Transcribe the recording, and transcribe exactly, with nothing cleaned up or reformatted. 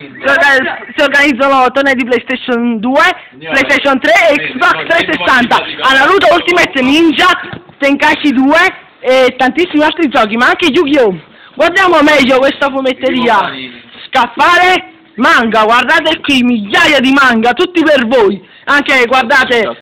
Si organizzano tornei di PlayStation due, PlayStation tre e Xbox trecentosessanta, a Naruto Ultimate Ninja, Tenkaichi due e tantissimi altri giochi, ma anche Yu-Gi-Oh! Guardiamo meglio questa fumetteria. Scaffale manga, guardate qui migliaia di manga, tutti per voi. Anche guardate